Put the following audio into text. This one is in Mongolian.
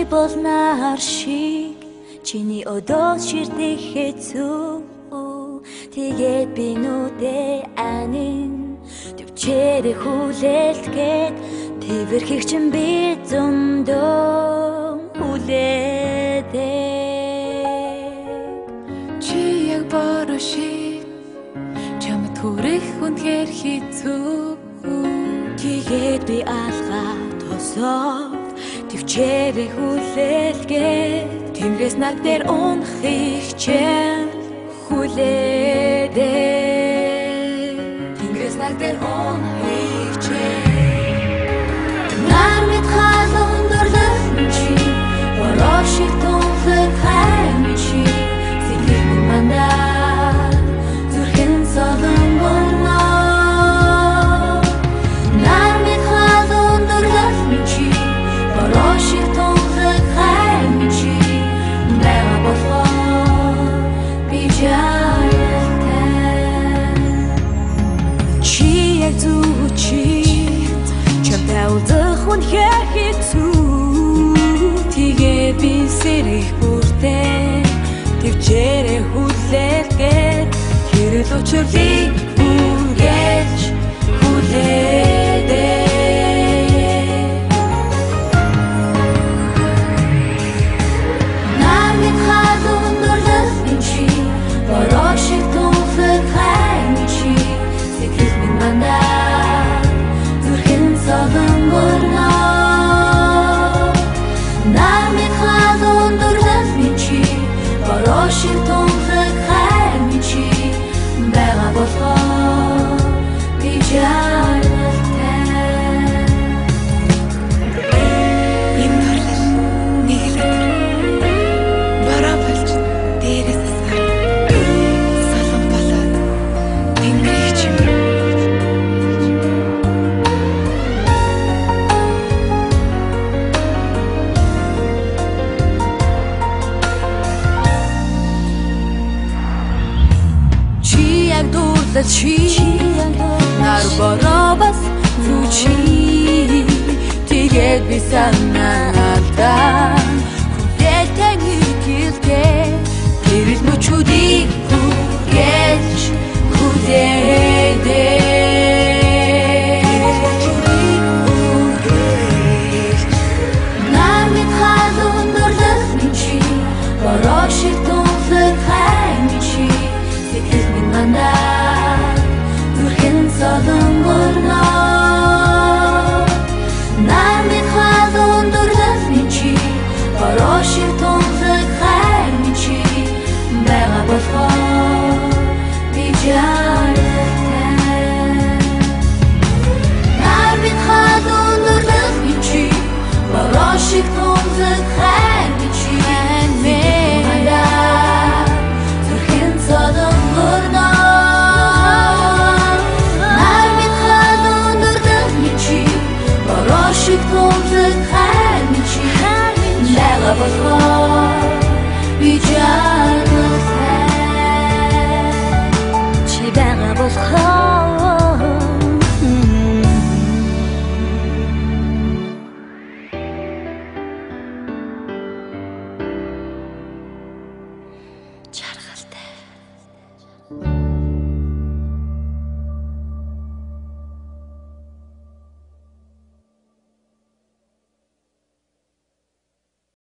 болнаар шиг чиний өдөө ширтэх хэцүү тэгээд би нүдээ анин төвчээрээ хүлээлгээд тэрхийг чин би зөндөө хүлээдэг чи яг бороо шиг чамд хүрэх үнэхээр хэцүү тэгээд би алгаад хосоод төвчээрээ хүлээлгээд тэнгээс над дээр унахыг чим хүлээдэг тэнгээс над дээр унахыг чим нармит халуун дурлах чи бороо шиг тунхаг хайм чи сэтгэл мандаа зүрхэн солон болно нармит халуун дурлах чи бороо шиг тунхаг хайм чи бага болохоор би жаатай чи яг зүг чи чамтай уулзах үнэхээр хэцүү тэгээ би сэрэх бүртээ төвчээрээ хүлээлгээд хэрэл учрлыг бүргээж хүлээдэг нармит халуун дурлах чи бороо шиг тунхаг хайм чи сэтгэл минь мандаа зүрхэн солон болно нармит халуун дурлах чи бороо шиг тунхаг хайм чи бага болохоор би жаатай юм дурлал нэг л бороо болж дээрээс асгаар солон болоод тэнгэрийг чим чи яг дурлал чи нар бороо бас зүчи тэгээд би санаа